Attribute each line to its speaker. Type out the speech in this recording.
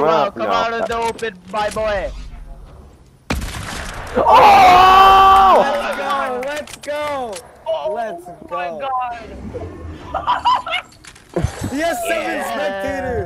Speaker 1: well,
Speaker 2: come out of the open, my boy.
Speaker 1: Oh!
Speaker 3: Let's go! Let's go!
Speaker 2: Oh my god!
Speaker 3: He has 7 spectators!